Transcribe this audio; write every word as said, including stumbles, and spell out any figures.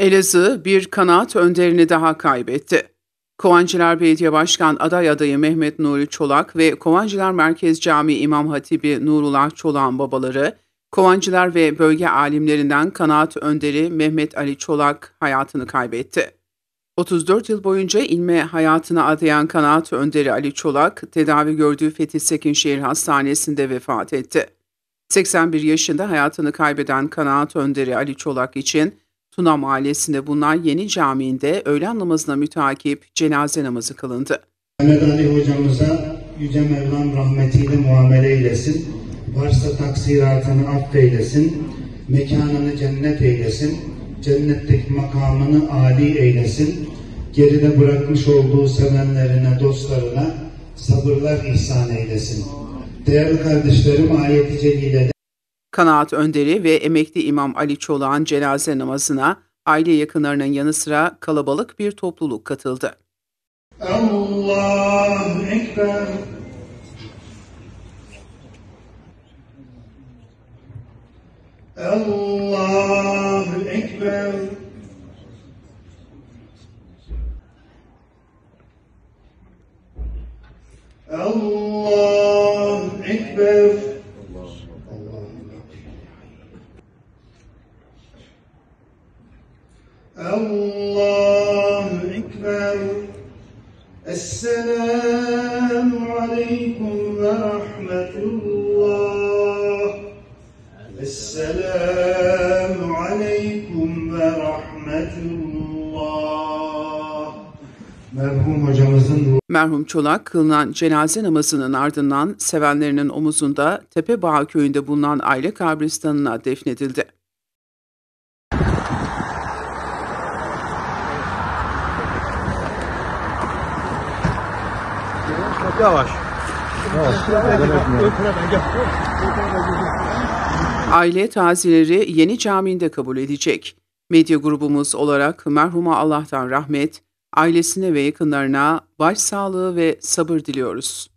Elazığ bir kanaat önderini daha kaybetti. Kovancılar Belediye Başkan aday adayı Mehmet Nuri Çolak ve Kovancılar Merkez Camii İmam Hatibi Nurullah Çolak'ın babaları, Kovancılar ve bölge alimlerinden kanaat önderi Mehmet Ali Çolak hayatını kaybetti. otuz dört yıl boyunca ilme hayatını adayan kanaat önderi Ali Çolak, tedavi gördüğü Fethi Sekinşehir Hastanesi'nde vefat etti. seksen bir yaşında hayatını kaybeden kanaat önderi Ali Çolak için Tuna Mahallesi'nde bulunan Yeni Camii'nde öğlen namazına mütakip cenaze namazı kılındı. Mehmet Ali hocamıza Yüce Mevlam rahmetiyle muamele eylesin, varsa taksiratını affeylesin, mekanını cennet eylesin, cennetteki makamını âli eylesin, geride bırakmış olduğu sevenlerine, dostlarına sabırlar ihsan eylesin. Değerli kardeşlerim, ayet-i celilede Kanaat önderi ve emekli İmam Ali Çolak'ın cenaze namazına aile yakınlarının yanı sıra kalabalık bir topluluk katıldı. Allahu Ekber. Allahu Ekber. Allahu Ekber. Allahu Ekber. Esselamu Aleyküm ve Rahmetullah. Esselamu Aleyküm ve Rahmetullah. Merhum hocamızın Merhum Çolak kılınan cenaze namazının ardından sevenlerinin omuzunda Tepebağ köyünde bulunan aile kabristanına defnedildi. Yavaş. Yavaş. Aile taziyeleri Yeni Camii'nde kabul edecek. Medya grubumuz olarak merhuma Allah'tan rahmet, ailesine ve yakınlarına başsağlığı ve sabır diliyoruz.